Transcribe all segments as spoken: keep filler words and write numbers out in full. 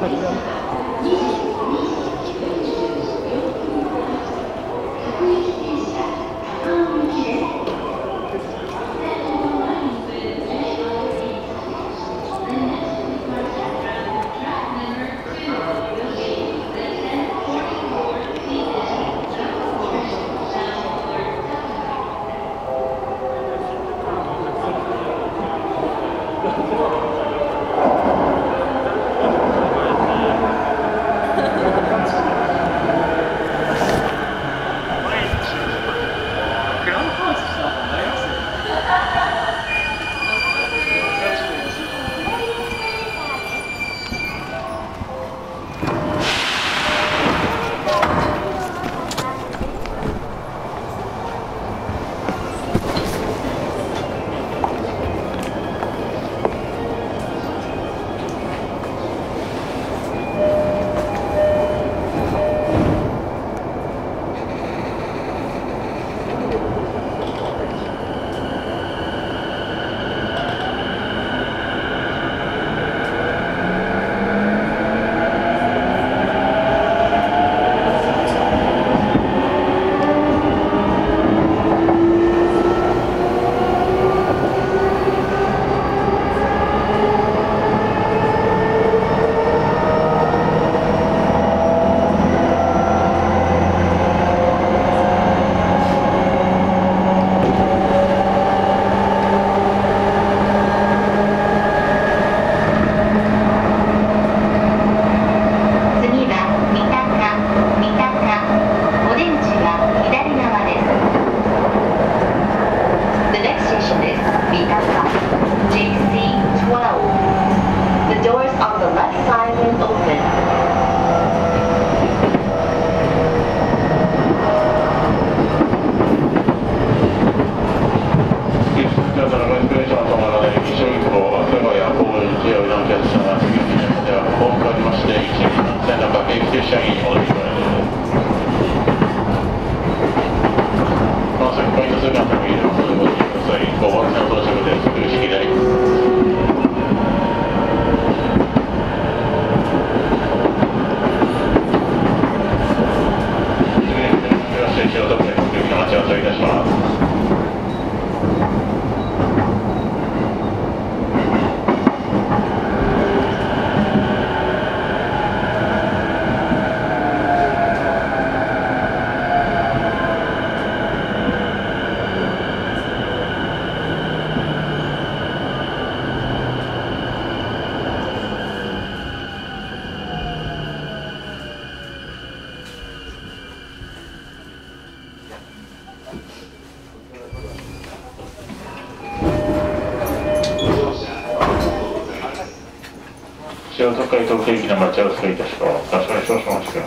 塩特会東京駅の待ち合わせいたします。場所に少々お待ちくださ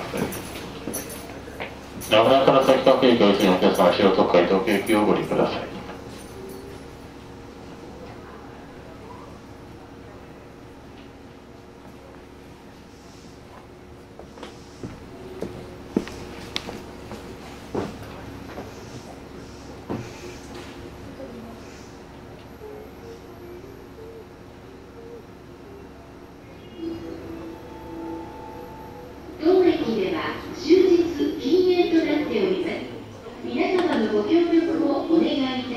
い。名古屋から先各駅をお急ぎのお客様、塩特会東京駅をご利用ください。 終日禁煙となっております。皆様のご協力をお願いいたします。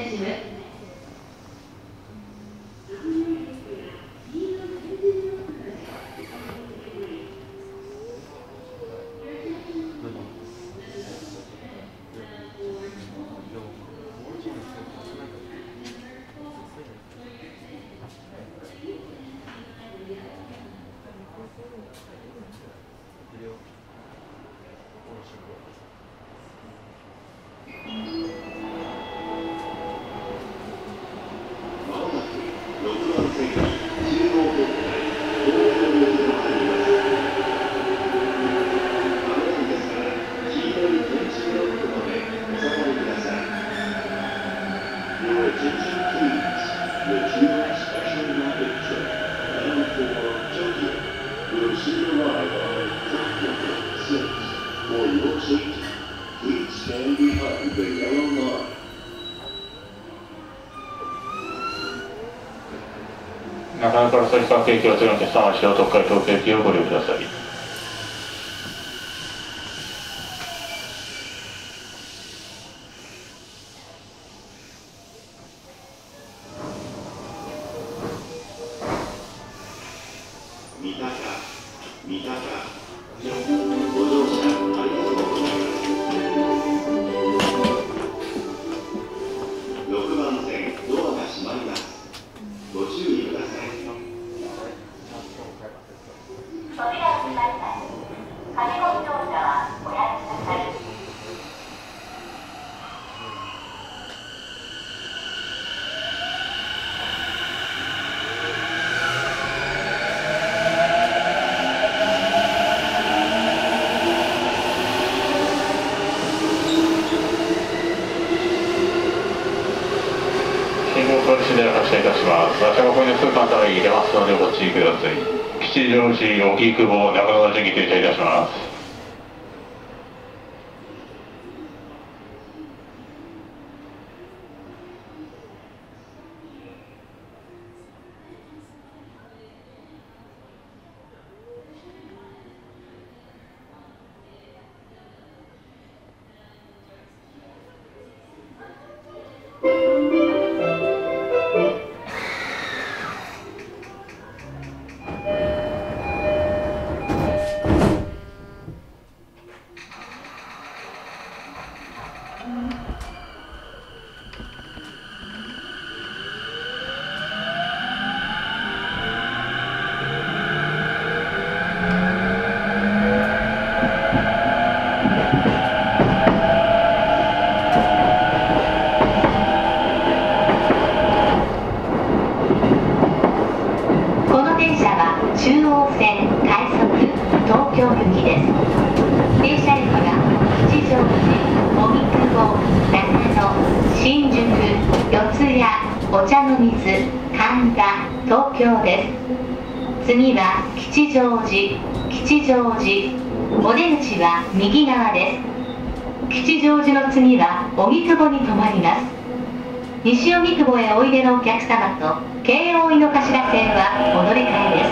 線から先各駅は次のお客様は東海東京駅をご利用ください。 三鷹、三鷹、ご乗車ありがとうございます。ろくばん線、ドアが閉まります。ご注意ください。扉を閉まります。駆け込み乗車はおやめください。 通り次第発車いたします。足がここに数間たら入れますのでご注意ください。吉祥寺、荻窪、中野の順に停車いたします。 中央線快速東京行きです。停車駅は吉祥寺、荻窪、中野、新宿、四谷、お茶の水、神田、東京です。次は吉祥寺、吉祥寺、お出口は右側です。吉祥寺の次は荻窪に停まります。西荻窪へおいでのお客様と京王井の頭線はお乗り換えです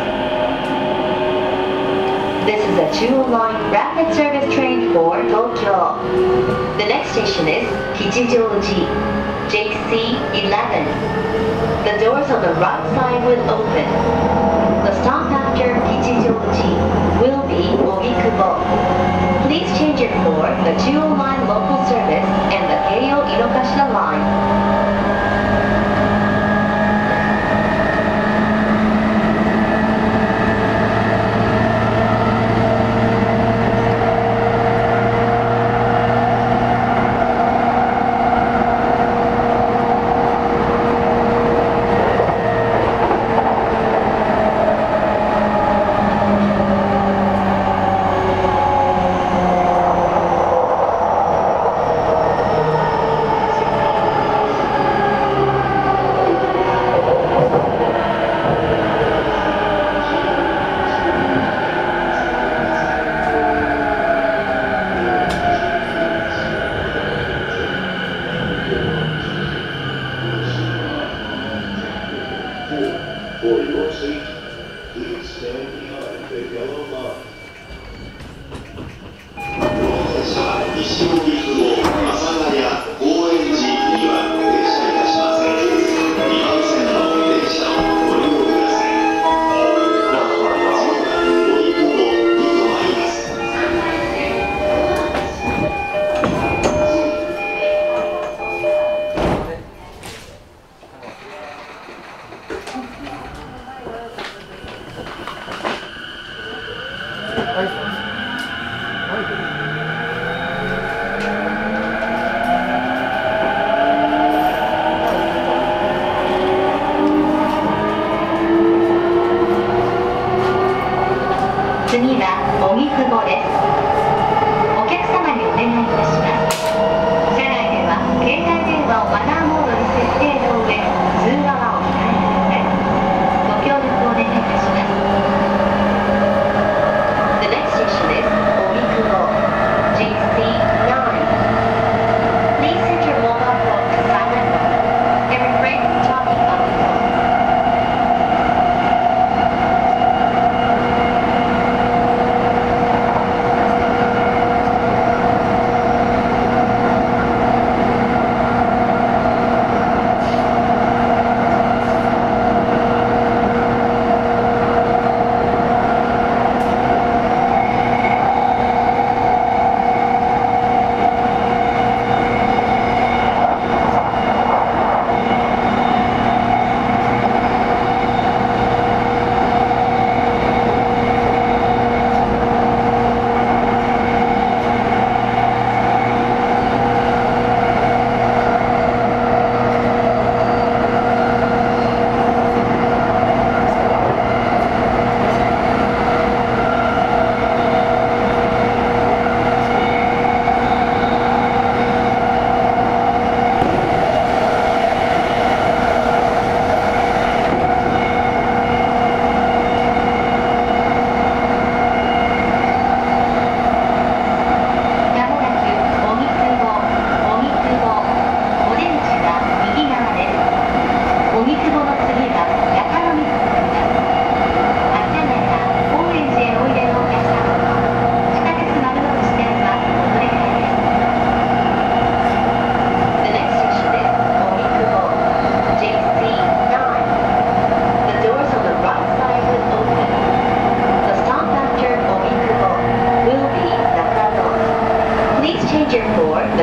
。This is a Chuo Line rapid service train for Tokyo. The next station is Kichijoji, J C eleven. The doors on the right side will open. The stop after Kichijoji will be Ogikubo. Please change it for the Chuo Line local service and the Keio Inokashira line. For your seat, please stand behind the yellow line. 西荻窪、阿佐ヶ谷、高円寺には停車いたしません。にばん線の電車をご利用ください。荻窪に停まります。 次は荻窪です。お客様にお願いいたします。車内では携帯電話をマナーモードに設定の上、通話はお控えください。ご協力お願いいたします。The next station is 荻窪 J C nine. Please set your mobile phone to silent mode and refrain from talking on the phone.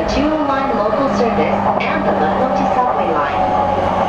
Chuo Line local service and the Makochi subway line.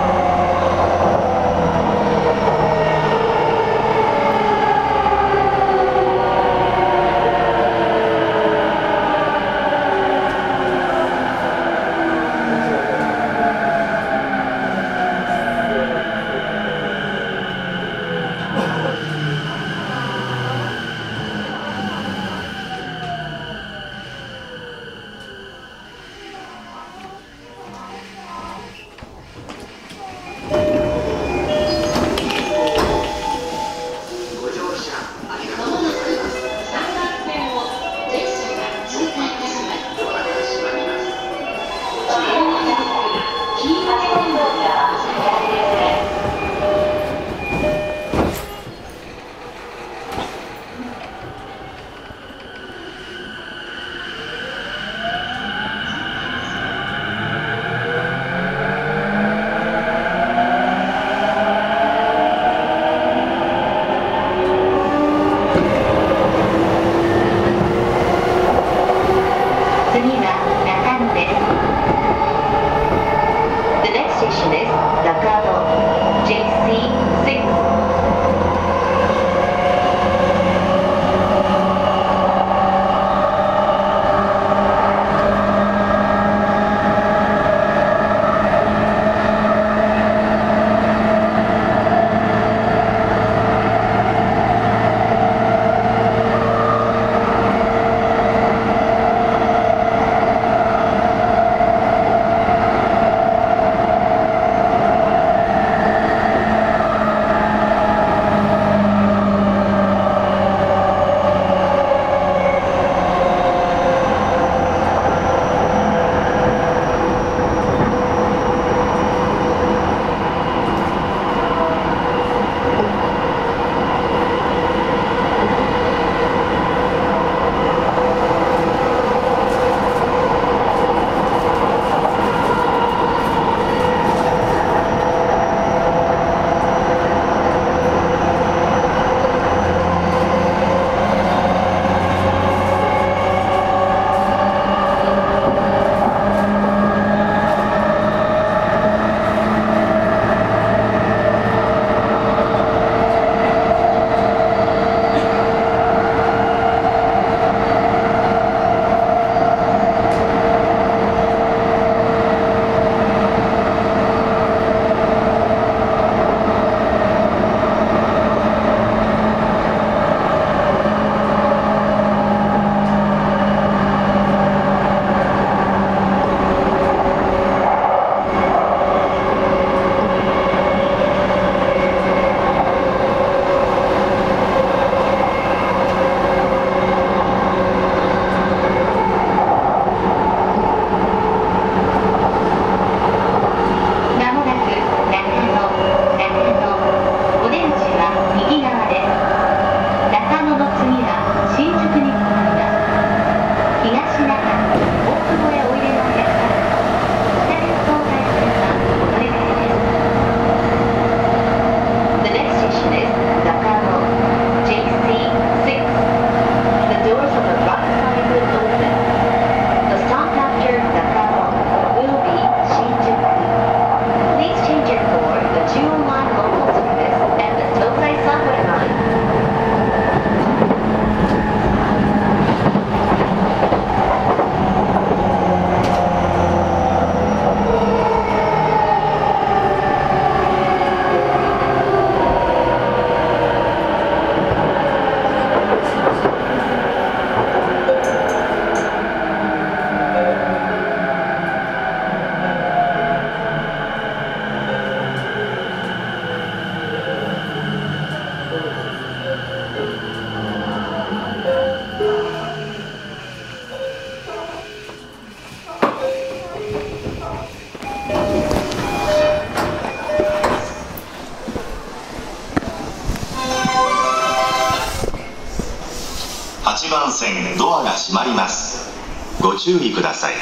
はちばん線ドアが閉まります。ご注意ください。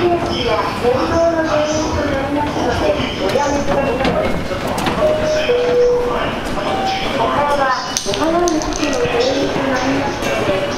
駅や変動の原因となりますので、おやめください。お金はお払いの時の原因となりますので、